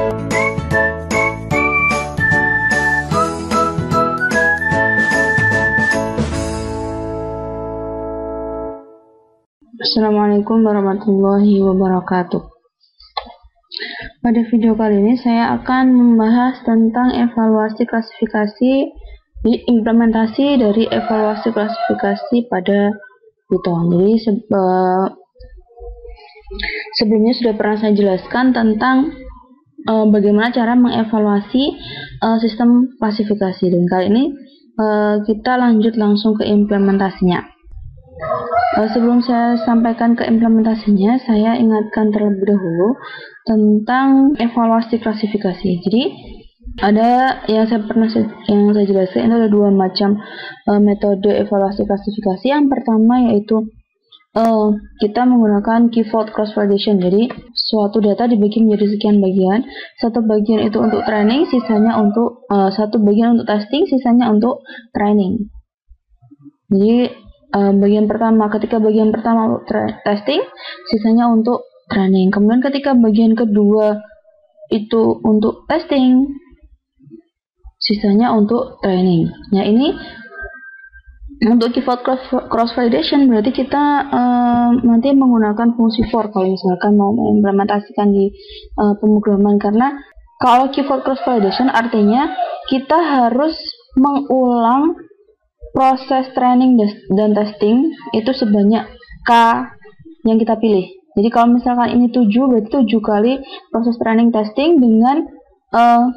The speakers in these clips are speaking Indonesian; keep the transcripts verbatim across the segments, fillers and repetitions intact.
Assalamualaikum warahmatullahi wabarakatuh. Pada video kali ini saya akan membahas tentang evaluasi klasifikasi, implementasi dari evaluasi klasifikasi pada Python. Jadi se uh, sebelumnya sudah pernah saya jelaskan tentang uh, bagaimana cara mengevaluasi uh, sistem klasifikasi, dan kali ini uh, kita lanjut langsung ke implementasinya. Uh, sebelum saya sampaikan ke implementasinya, saya ingatkan terlebih dahulu tentang evaluasi klasifikasi. Jadi ada yang saya pernah yang saya jelaskan, itu ada dua macam uh, metode evaluasi klasifikasi. Yang pertama yaitu uh, kita menggunakan key-fold cross-validation. Jadi suatu data dibagi menjadi sekian bagian, satu bagian itu untuk training, sisanya untuk uh, satu bagian untuk testing, sisanya untuk training. Jadi Uh, bagian pertama, ketika bagian pertama testing, sisanya untuk training. Kemudian ketika bagian kedua itu untuk testing, sisanya untuk training. Nah, ini untuk key-fold cross validation berarti kita uh, nanti menggunakan fungsi for kalau misalkan mau mengimplementasikan di uh, pemrograman, karena kalau key-fold cross validation artinya kita harus mengulang proses training dan testing itu sebanyak K yang kita pilih. Jadi kalau misalkan ini tujuh, berarti tujuh kali proses training testing dengan uh,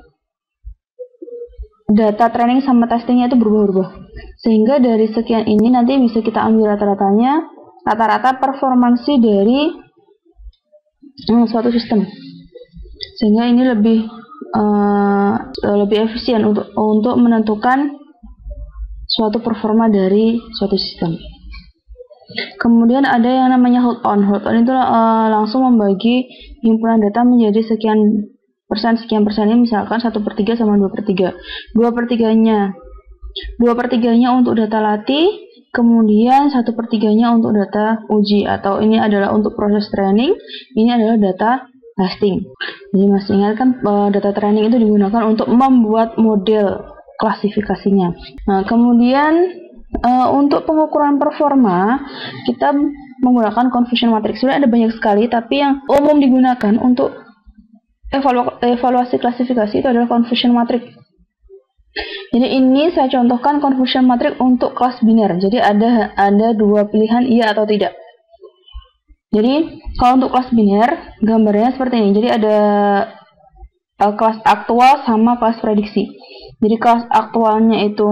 data training sama testingnya itu berubah-ubah. Sehingga dari sekian ini nanti bisa kita ambil rata-ratanya, rata-rata performansi dari um, suatu sistem. Sehingga ini lebih uh, lebih efisien untuk untuk menentukan suatu performa dari suatu sistem. Kemudian ada yang namanya hold on. Hold on itu uh, langsung membagi himpunan data menjadi sekian persen, sekian persen. Ini misalkan satu per tiga sama dua per tiga. dua per tiga-nya dua per tiga-nya untuk data latih, kemudian satu per tiga-nya untuk data uji, atau ini adalah untuk proses training, ini adalah data testing. Jadi masih ingat kan, uh, data training itu digunakan untuk membuat model klasifikasinya. Nah, kemudian uh, untuk pengukuran performa kita menggunakan confusion matrix. Sebenarnya ada banyak sekali, tapi yang umum digunakan untuk evalu evaluasi klasifikasi itu adalah confusion matrix. Jadi ini saya contohkan confusion matrix untuk kelas biner. Jadi ada ada dua pilihan, iya atau tidak. Jadi kalau untuk kelas biner gambarnya seperti ini. Jadi ada uh, kelas aktual sama kelas prediksi. Jadi kelas aktualnya itu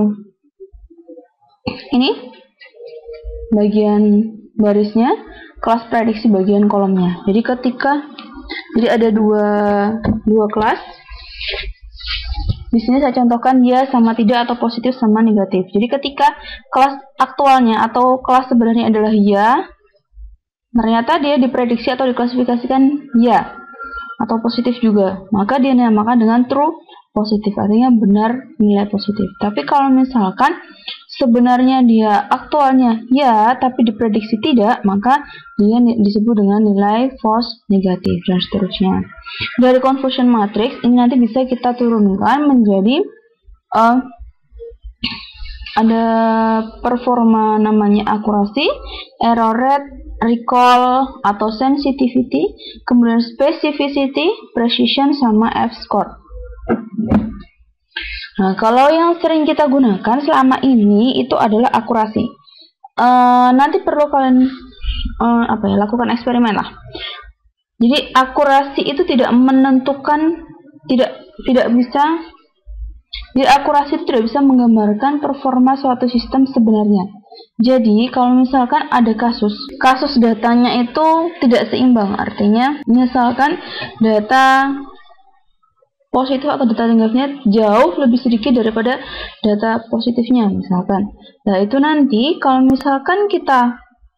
ini bagian barisnya, kelas prediksi bagian kolomnya. Jadi ketika jadi ada dua dua kelas. Di sini saya contohkan ya sama tidak atau positif sama negatif. Jadi ketika kelas aktualnya atau kelas sebenarnya adalah ya, ternyata dia diprediksi atau diklasifikasikan ya atau positif juga, maka dia dinamakan dengan true positif, artinya benar, nilai positif. Tapi kalau misalkan sebenarnya dia aktualnya ya tapi diprediksi tidak, maka dia disebut dengan nilai false negatif, dan seterusnya. Dari confusion matrix ini nanti bisa kita turunkan menjadi uh, ada performa namanya akurasi, error rate, recall atau sensitivity, kemudian specificity, precision, sama F-score. Nah, kalau yang sering kita gunakan selama ini itu adalah akurasi. Uh, nanti perlu kalian uh, apa ya, lakukan eksperimen lah. Jadi akurasi itu tidak menentukan, tidak tidak bisa. Jadi akurasi itu tidak bisa menggambarkan performa suatu sistem sebenarnya. Jadi kalau misalkan ada kasus, kasus datanya itu tidak seimbang, artinya misalkan data positif atau data negatifnya jauh lebih sedikit daripada data positifnya misalkan. Nah, itu nanti kalau misalkan kita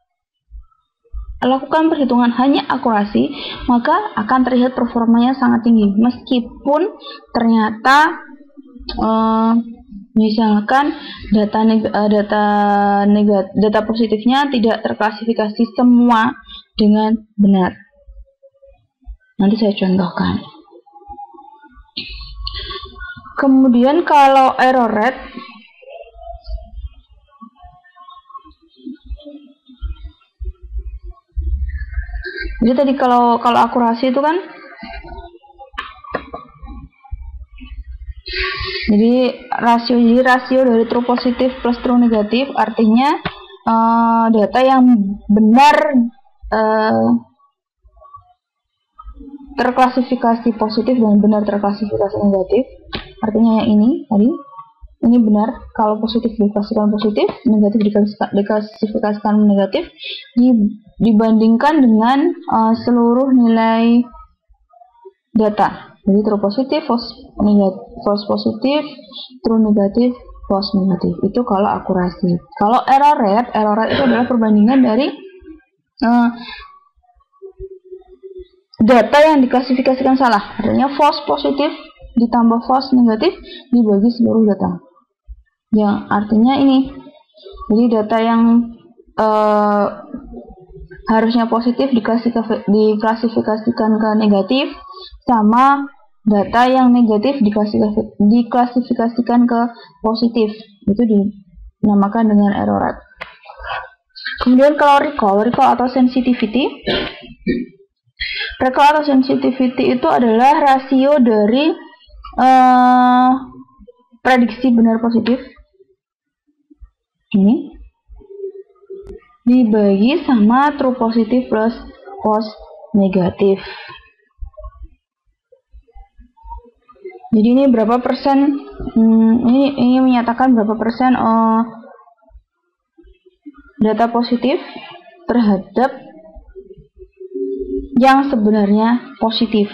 lakukan perhitungan hanya akurasi, maka akan terlihat performanya sangat tinggi meskipun ternyata uh, misalkan data neg data negatif, data positifnya tidak terklasifikasi semua dengan benar. Nanti saya contohkan. Kemudian kalau error rate, jadi tadi kalau kalau akurasi itu kan, jadi rasio jadi rasio dari true positif plus true negatif, artinya uh, data yang benar uh, terklasifikasi positif dan benar terklasifikasi negatif. Artinya yang ini tadi, ini benar kalau positif diklasifikasikan positif, negatif diklasifikasikan negatif, dibandingkan dengan uh, seluruh nilai data. Jadi true positif, false negatif, false positif, true negatif, false negatif. Itu kalau akurasi. Kalau error rate, error rate itu adalah perbandingan dari uh, data yang diklasifikasikan salah. Artinya false positif ditambah false negatif dibagi seluruh data. Yang artinya ini. Jadi data yang uh, harusnya positif diklasifikasikan ke negatif, sama data yang negatif diklasifikasikan ke positif. Itu dinamakan dengan error rate. Kemudian kalau recall, recall atau sensitivity, recall atau sensitivity itu adalah rasio dari uh, prediksi benar positif ini dibagi sama true positif plus false negatif. Jadi ini berapa persen, hmm, ini, ini menyatakan berapa persen uh, data positif terhadap yang sebenarnya positif.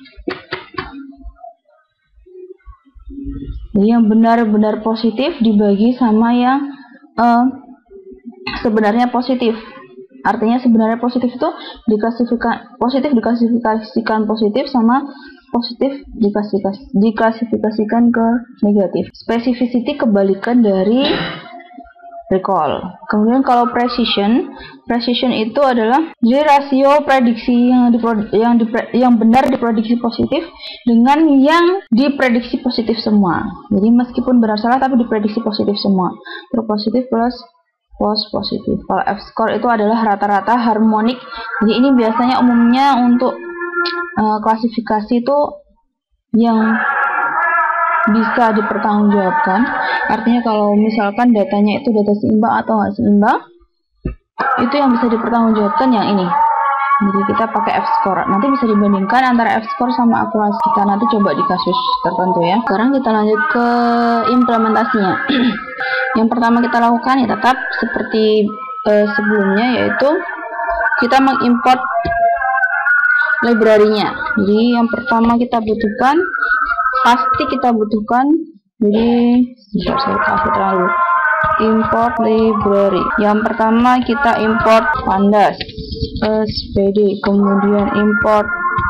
Jadi yang benar-benar positif dibagi sama yang uh, sebenarnya positif. Artinya sebenarnya positif itu diklasifikasikan positif diklasifikasikan positif sama positif diklasifikasikan ke negatif. Specificity kebalikan dari recall. Kemudian kalau precision, precision itu adalah jadi rasio prediksi yang dipro, yang dipre, yang benar diprediksi positif dengan yang diprediksi positif semua. Jadi meskipun benar salah tapi diprediksi positif semua. True positif plus false positif. Kalau F-score itu adalah rata-rata harmonik. Jadi ini biasanya umumnya untuk uh, klasifikasi itu yang bisa dipertanggungjawabkan. Artinya kalau misalkan datanya itu data seimbang atau nggak seimbang, itu yang bisa dipertanggungjawabkan yang ini. Jadi kita pakai F-score. Nanti bisa dibandingkan antara F-score sama akurasi. Kita nanti coba di kasus tertentu ya. Sekarang kita lanjut ke implementasinya. Yang pertama kita lakukan ya tetap seperti eh, sebelumnya, yaitu kita mengimport library-nya. Jadi yang pertama kita butuhkan, pasti kita butuhkan, jadi bisa saya kasih terlalu import library. Yang pertama kita import pandas S P D, kemudian import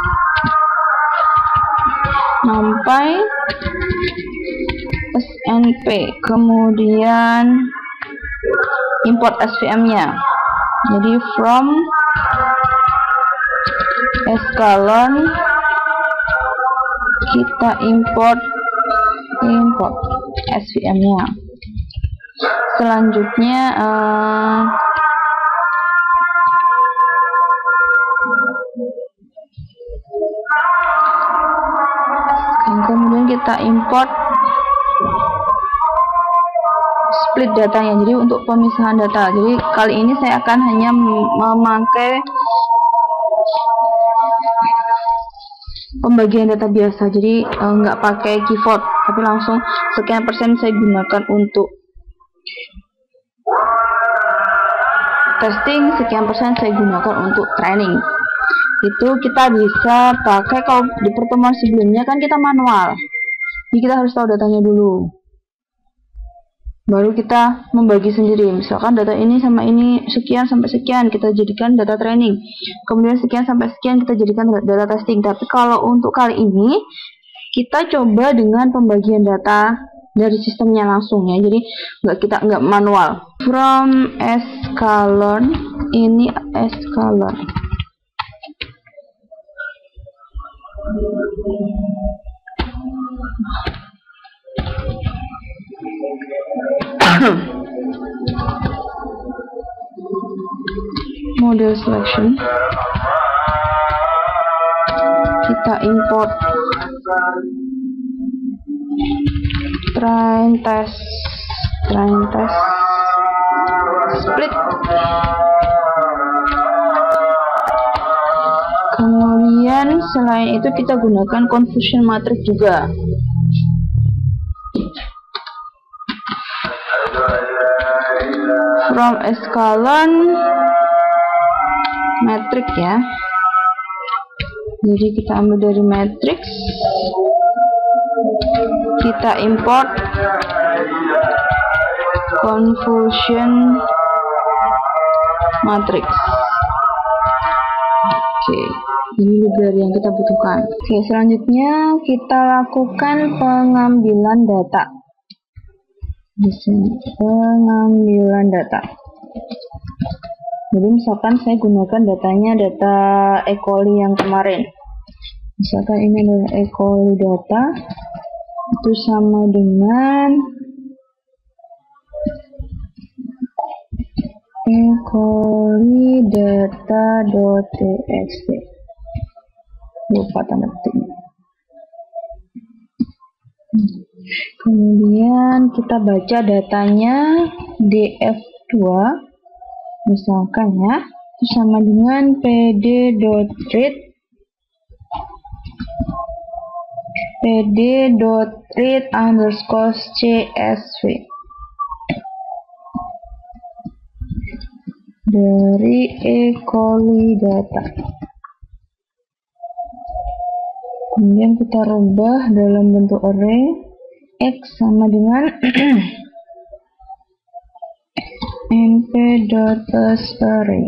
numpy S N P, kemudian import S V M-nya. Jadi from sklearn kita import import S V M-nya. Selanjutnya uh, kemudian kita import split datanya, jadi untuk pemisahan data. Jadi kali ini saya akan hanya memakai pembagian data biasa, jadi nggak uh, pakai keyword, tapi langsung sekian persen saya gunakan untuk testing, sekian persen saya gunakan untuk training. Itu kita bisa pakai. Kalau di pertemuan sebelumnya kan kita manual, jadi kita harus tahu datanya dulu, baru kita membagi sendiri. Misalkan data ini sama ini sekian sampai sekian kita jadikan data training, kemudian sekian sampai sekian kita jadikan data testing. Tapi kalau untuk kali ini kita coba dengan pembagian data dari sistemnya langsung ya, jadi nggak kita nggak manual. From sklearn, ini sklearn. model selection, kita import train test train test split, kemudian selain itu kita gunakan confusion matrix juga. From echelon matrix ya, jadi kita ambil dari matrix, kita import confusion matrix. Oke, ini library yang kita butuhkan. Oke, selanjutnya kita lakukan pengambilan data. Di sini pengambilan data. Jadi misalkan saya gunakan datanya data E. coli yang kemarin. Misalkan ini adalah E. coli data, itu sama dengan E. coli data.txt. Lupa tanda petiknya. Kemudian kita baca datanya D F dua, misalkan ya, itu sama dengan pd.read pd.read underscore csv dari E. coli data. Kemudian kita rubah dalam bentuk array. X sama dengan np.array.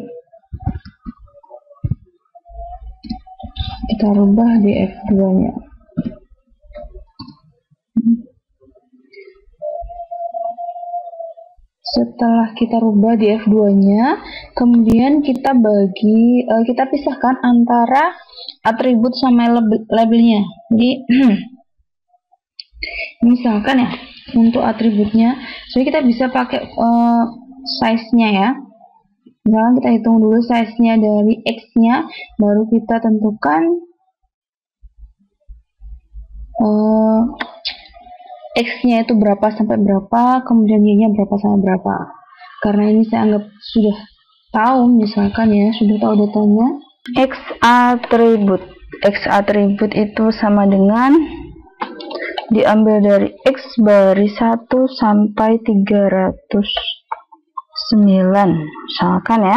Kita rubah di F dua nya. Setelah kita rubah di F dua nya, kemudian kita bagi uh, kita pisahkan antara atribut sama label labelnya. Jadi misalkan ya, untuk atributnya, jadi kita bisa pakai uh, size-nya ya. Misalkan kita hitung dulu size-nya dari X-nya, baru kita tentukan uh, X-nya itu berapa sampai berapa, kemudian Y-nya berapa sampai berapa. Karena ini saya anggap sudah tahu, misalkan ya, sudah tahu datanya. X atribut, X atribut itu sama dengan diambil dari X baris satu sampai tiga ratus sembilan, misalkan ya.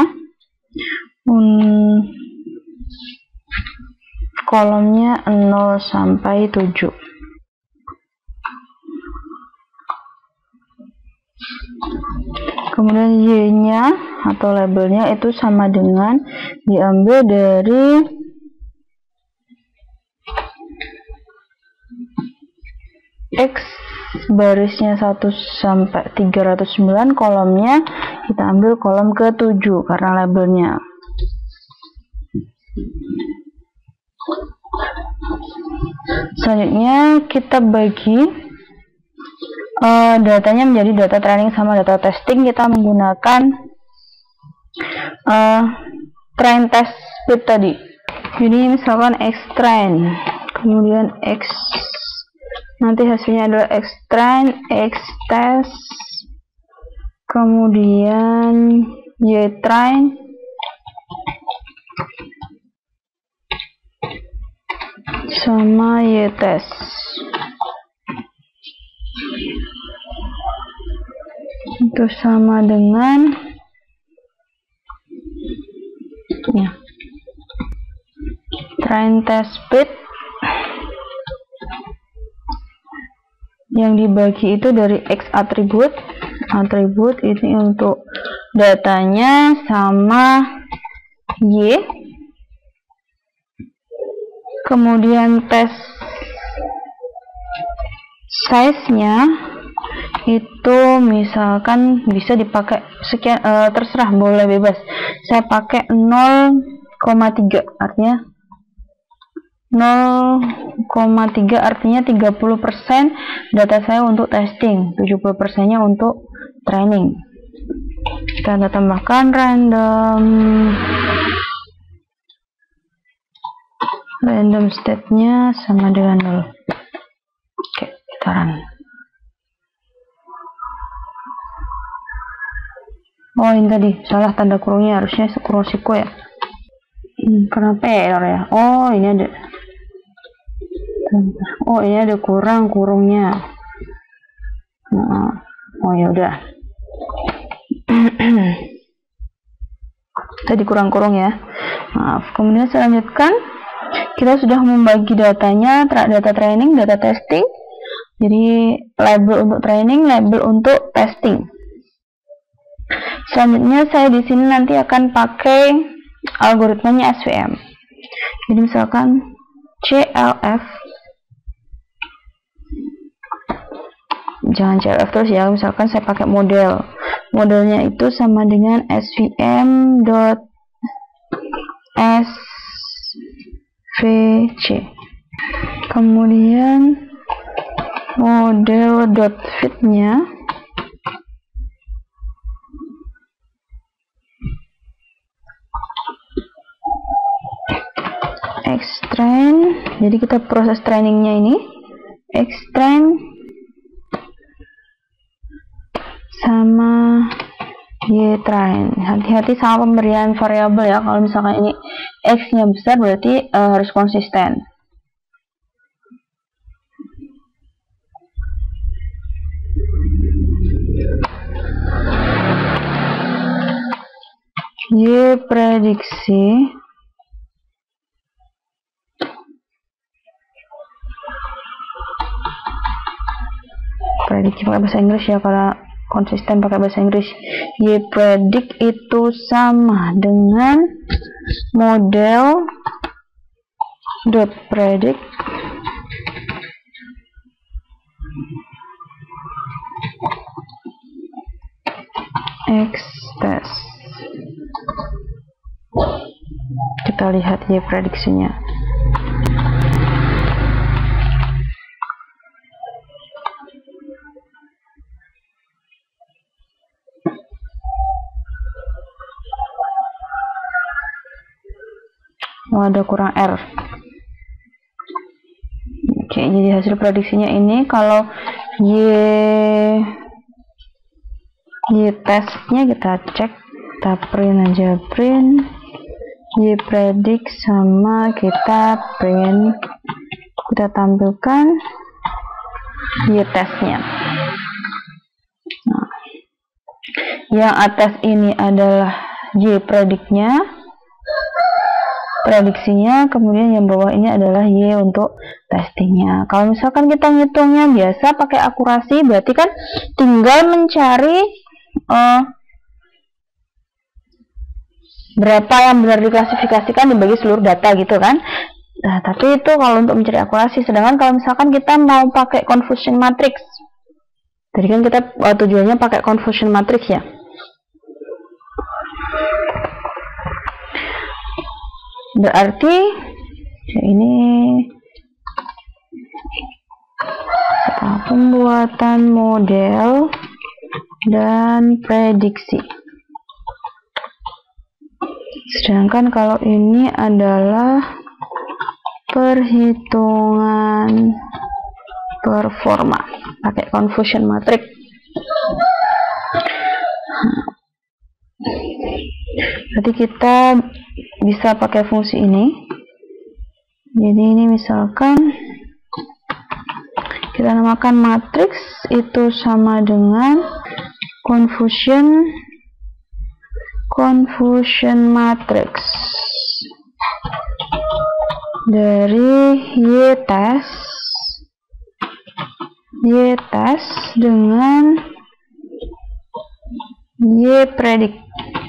Un, kolomnya nol sampai tujuh. Kemudian Y-nya atau labelnya itu sama dengan diambil dari X barisnya satu sampai tiga ratus sembilan, kolomnya kita ambil kolom ke tujuh karena labelnya. Selanjutnya kita bagi uh, datanya menjadi data training sama data testing. Kita menggunakan uh, train test split tadi. Jadi misalkan X train, kemudian X, nanti hasilnya adalah X train, X test, kemudian Y train, sama Y test. Itu sama dengan ya, train test split yang dibagi itu dari X atribut. Atribut ini untuk datanya sama Y, kemudian tes size-nya itu misalkan bisa dipakai sekian, uh, terserah, boleh bebas. Saya pakai nol koma tiga, artinya nol koma tiga artinya tiga puluh persen data saya untuk testing, tujuh puluh persen nya untuk training. Kita tambahkan random random state-nya sama dengan nol. Oke, kita run. Oh, ini tadi salah tanda kurungnya, harusnya kurung siko ya. Hmm, kenapa error ya? Oh, ini ada. Oh, ini ada kurang kurungnya. Nah, oh ya udah. Tadi kurang kurung ya. Maaf. Kemudian saya lanjutkan. Kita sudah membagi datanya, data training, data testing. Jadi label untuk training, label untuk testing. Selanjutnya saya di sini nanti akan pakai algoritmanya S V M. Jadi misalkan C L F, jangan C L F terus ya, misalkan saya pakai model. Modelnya itu sama dengan S V M dot S V C. Kemudian model dot fit-nya extrain. Jadi kita proses trainingnya ini extrain sama ytrain. Hati-hati sama pemberian variabel ya. Kalau misalkan ini x-nya besar berarti uh, harus konsisten. Y prediksi prediksi pakai bahasa Inggris ya, karena konsisten pakai bahasa Inggris. Y predict itu sama dengan model dot predict x test. Kita lihat Y prediksinya. Oh, ada kurang R. Oke, jadi hasil prediksinya ini kalau Y Y testnya kita cek, kita print aja, print Y predict sama kita print, kita tampilkan Y testnya. Nah, yang atas ini adalah Y predictnya, prediksinya, kemudian yang bawah ini adalah Y untuk testingnya. Kalau misalkan kita ngitungnya biasa pakai akurasi, berarti kan tinggal mencari uh, berapa yang benar diklasifikasikan dibagi seluruh data gitu kan. Nah, tapi itu kalau untuk mencari akurasi. Sedangkan kalau misalkan kita mau pakai confusion matrix, jadi kan kita uh, tujuannya pakai confusion matrix ya. Berarti ya ini pembuatan model dan prediksi. Sedangkan kalau ini adalah perhitungan performa pakai confusion matrix. Berarti kita bisa pakai fungsi ini. Jadi ini misalkan kita namakan matrix itu sama dengan confusion confusion matrix dari Y test Y test dengan Y predict.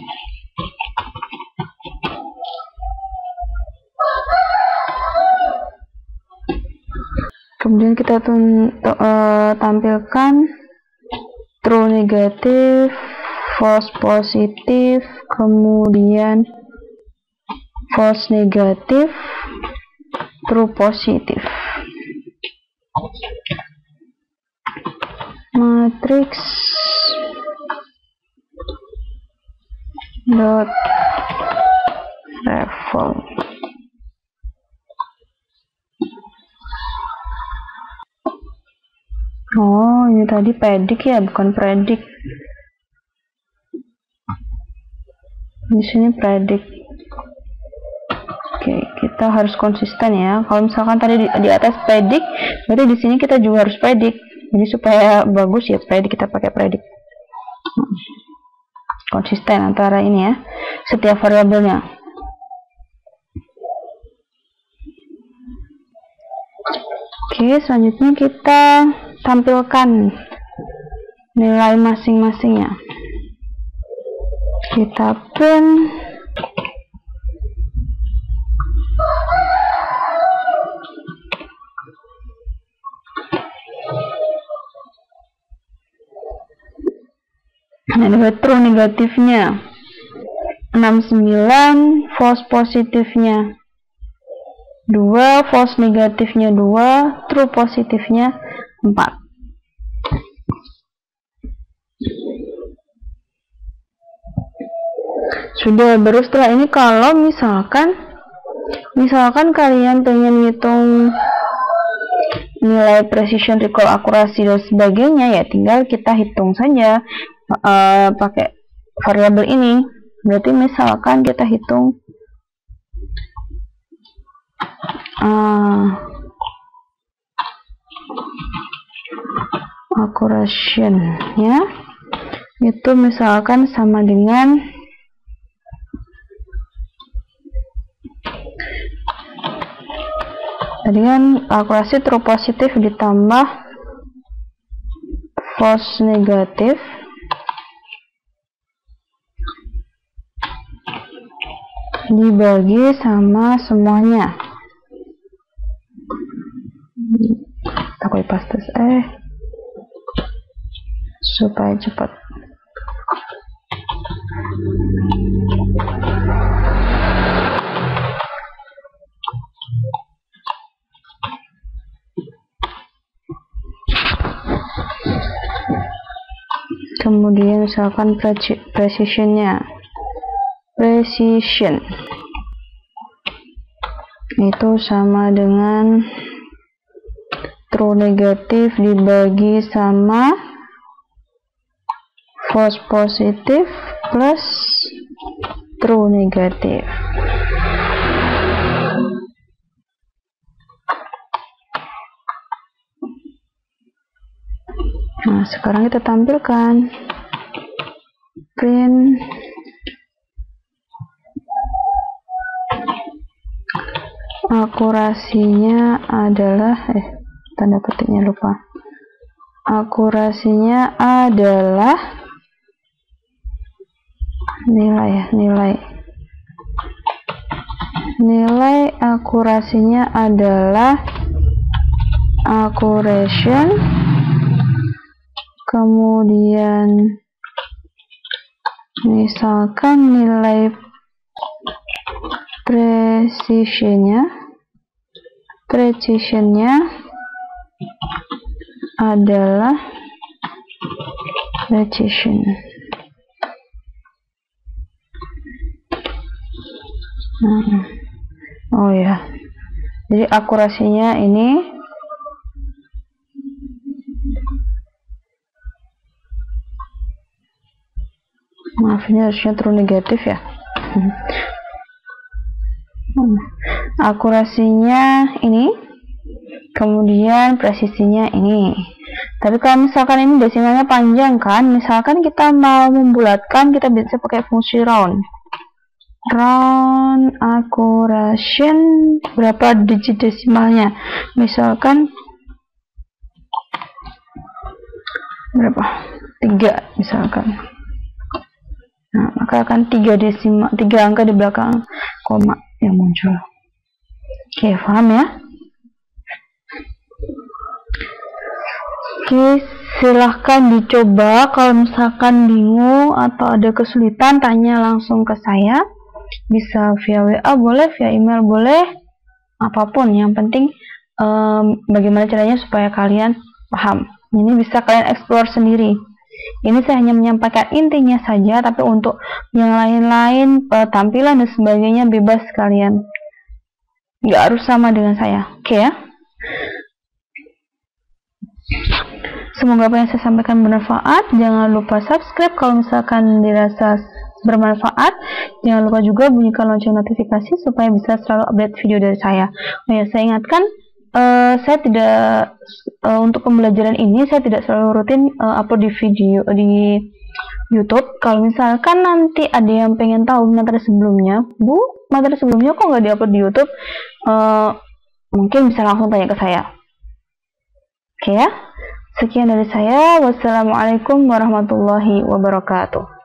Kemudian kita tun, uh, tampilkan true negatif, false positif, kemudian false negatif, true positif. Matriks dot revolve. Oh, ini tadi predict ya, bukan predict. Di sini predict. Oke, kita harus konsisten ya. Kalau misalkan tadi di, di atas predict, berarti di sini kita juga harus predict. Jadi supaya bagus ya predict, kita pakai predict. Konsisten antara ini ya, setiap variabelnya. Oke, selanjutnya kita tampilkan nilai masing-masingnya. Kita print ada true negatifnya enam puluh sembilan, false positifnya dua, false negatifnya dua, true positifnya empat. Sudah. Baru setelah ini kalau misalkan misalkan kalian pengen ngitung nilai precision, recall, akurasi dan sebagainya, ya tinggal kita hitung saja uh, pakai variabel ini. Berarti misalkan kita hitung uh, accuracy ya, itu misalkan sama dengan tadi kan akurasi true positif ditambah false negatif dibagi sama semuanya. Aku pastes eh supaya cepat. Kemudian misalkan precisionnya, precision itu sama dengan true negatif dibagi sama false positif plus true negatif. Nah, sekarang kita tampilkan print akurasinya adalah eh tanda petiknya lupa. Akurasinya adalah nilai ya, nilai. Nilai akurasinya adalah accuracy, kemudian misalkan nilai precisionnya precisionnya adalah precision. Nah, oh ya, jadi akurasinya ini maaf ini harusnya true negatif ya. Akurasinya ini, kemudian presisinya ini. Tapi kalau misalkan ini desimalnya panjang kan, misalkan kita mau membulatkan, kita bisa pakai fungsi round. Round accuracy berapa digit desimalnya? Misalkan berapa? tiga misalkan. Nah, maka akan tiga desimal, tiga angka di belakang koma yang muncul. Oke, paham ya? Oke, silahkan dicoba. Kalau misalkan bingung atau ada kesulitan, tanya langsung ke saya. Bisa via W A boleh, via email boleh, apapun. Yang penting um, bagaimana caranya supaya kalian paham. Ini bisa kalian explore sendiri. Ini saya hanya menyampaikan intinya saja, tapi untuk yang lain-lain, tampilan dan sebagainya bebas kalian. Nggak harus sama dengan saya. Oke ya? Semoga apa yang saya sampaikan bermanfaat. Jangan lupa subscribe kalau misalkan dirasa bermanfaat. Jangan lupa juga bunyikan lonceng notifikasi supaya bisa selalu update video dari saya. Oh ya, saya ingatkan, uh, saya tidak uh, untuk pembelajaran ini saya tidak selalu rutin uh, upload di video di YouTube. Kalau misalkan nanti ada yang pengen tahu materi sebelumnya, Bu, materi sebelumnya kok nggak diupload di YouTube? Uh, mungkin bisa langsung tanya ke saya. Oke ya, sekian dari saya. Wassalamualaikum warahmatullahi wabarakatuh.